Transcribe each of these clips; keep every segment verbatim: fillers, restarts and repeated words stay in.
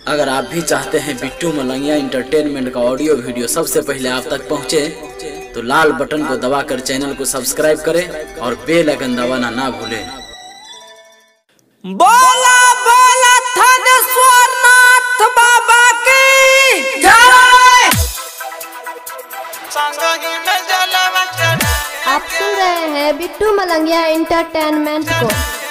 अगर आप भी चाहते हैं बिट्टू मलंगिया इंटरटेनमेंट का ऑडियो वीडियो सबसे पहले आप तक पहुंचे, तो लाल बटन को दबाकर चैनल को सब्सक्राइब करें और बेल आइकन दबाना ना भूलें। बोला बोला थानेश्वरनाथ बाबा की जय। आप सुन रहे हैं बिट्टू मलंगिया इंटरटेनमेंट को।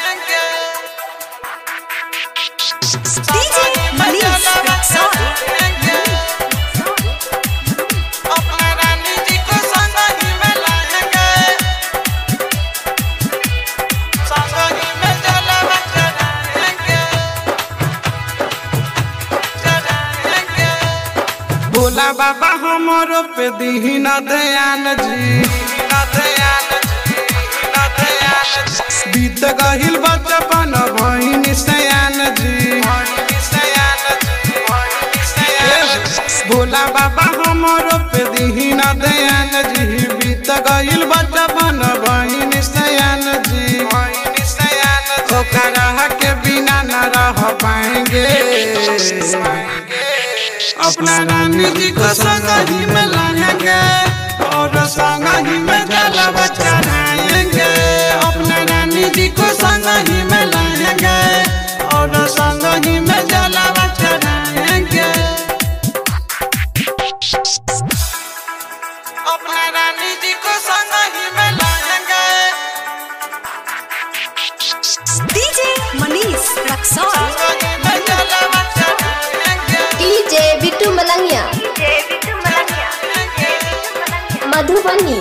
भोला बाबा हमारो पे दीही न ध्यान जी, बीत गहिल बचपन भईन सयान जी। भोला बाबा हमारो पे दीही न ध्यान जी, बीत गहिल बचपन भईन सयान जी। ओकरा के बिना न रह पाएंगे, अपना रानी जी को संग ही में लाएंगे और संग ही में जलवा चढ़ाएंगे। अपना रानी जी को संग ही में लाएंगे और संग ही में जलवा चढ़ाएंगे। अपना रानी जी को संग ही में लाएंगे। DJ Manish Raxaul, DJ Bittu Malangiya Madhubani.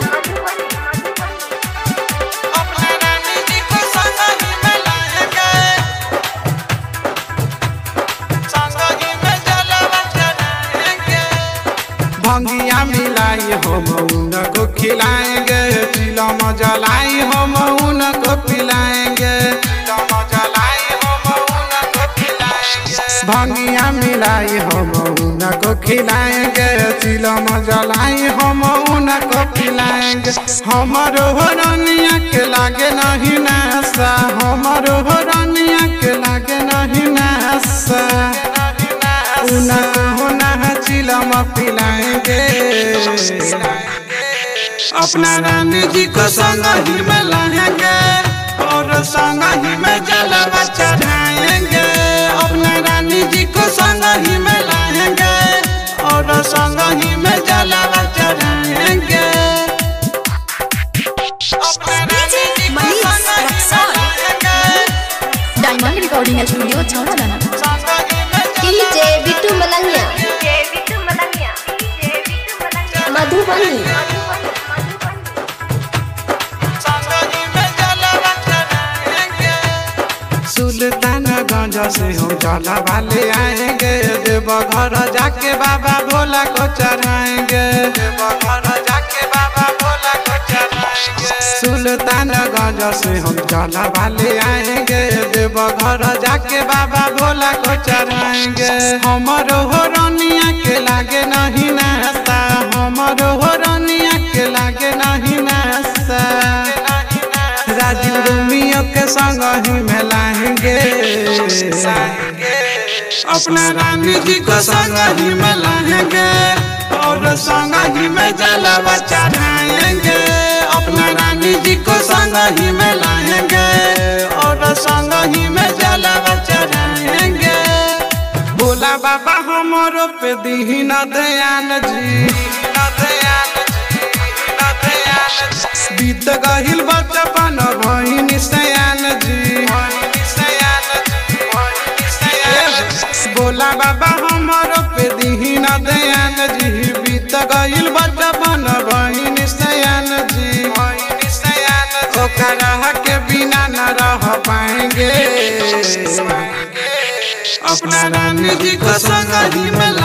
भंगिया मिलाई हम उनको खिलाएंगे, चिलम जलाई हम उनको पिलाएंगे। भंगिया मिलाई हम उनको खिलाएंगे, चिलम जलाई हम उनको पिलाएंगे। हमारो रनिया के लागे नहीं नशा, हमारो रनिया के लागे नहीं नशा। उनको ना चिलम पिलाएंगे, अपना रानी जी को संग ही में लाएंगे और संग ही में जलवा चढ़ाएंगे। अपना रानी जी को संग ही में लाएंगे और संग ही में जलवा चढ़ाएंगे। DJ Manish Raxaul, diamond recording studio Chhaura. DJ Bittu Malangiya Madhubani. Sultanganj से हम जला वाले आएंगे, देवघर जाके बाबा भोला को चढ़ाएंगे। देवघर जाके बाबा भोला को चढ़ाएंगे। सुल्तानगंज से हम जला वाले आएंगे, देवघर जाके बाबा भोला को चढ़ाएंगे। हमारो हो रनिया के लागे नहीं नाश्ता, हमारो हो रनिया के लागे नहीं नाश्ता। राजीव रोमियो के संग ही में लाएंगे, अपना रानी जी को संग ही में लाएंगे और संग ही में जलवा चढ़ाएंगे। अपना रानी जी को संग ही में लाएंगे और संग ही में जलवा चढ़ाएंगे। भोला बाबा हमारो पे दीही न ध्यान जी, बीत गहिल बचपन भईन सयान जी। भोला बाबा हमारो पे दीही न ध्यान जी, बीत गहिल बचपन भईन सयान जी। ओकरा के बिना न रह पाएंगे, अपना रानी जी को संग ही में